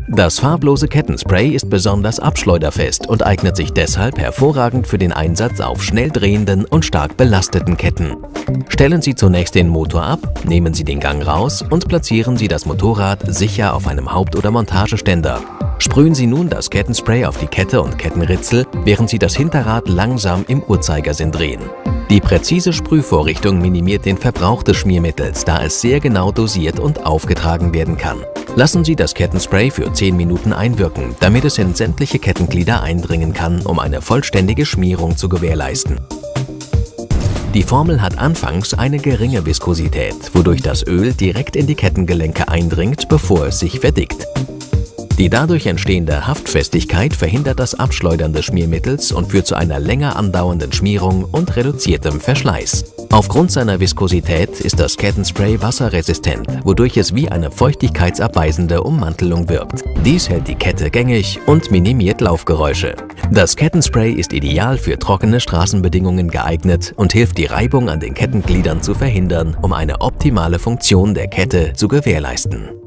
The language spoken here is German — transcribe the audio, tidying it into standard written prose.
Das farblose Kettenspray ist besonders abschleuderfest und eignet sich deshalb hervorragend für den Einsatz auf schnell drehenden und stark belasteten Ketten. Stellen Sie zunächst den Motor ab, nehmen Sie den Gang raus und platzieren Sie das Motorrad sicher auf einem Haupt- oder Montageständer. Sprühen Sie nun das Kettenspray auf die Kette und Kettenritzel, während Sie das Hinterrad langsam im Uhrzeigersinn drehen. Die präzise Sprühvorrichtung minimiert den Verbrauch des Schmiermittels, da es sehr genau dosiert und aufgetragen werden kann. Lassen Sie das Kettenspray für 10 Minuten einwirken, damit es in sämtliche Kettenglieder eindringen kann, um eine vollständige Schmierung zu gewährleisten. Die Formel hat anfangs eine geringe Viskosität, wodurch das Öl direkt in die Kettengelenke eindringt, bevor es sich verdickt. Die dadurch entstehende Haftfestigkeit verhindert das Abschleudern des Schmiermittels und führt zu einer länger andauernden Schmierung und reduziertem Verschleiß. Aufgrund seiner Viskosität ist das Kettenspray wasserresistent, wodurch es wie eine feuchtigkeitsabweisende Ummantelung wirkt. Dies hält die Kette gängig und minimiert Laufgeräusche. Das Kettenspray ist ideal für trockene Straßenbedingungen geeignet und hilft, die Reibung an den Kettengliedern zu verhindern, um eine optimale Funktion der Kette zu gewährleisten.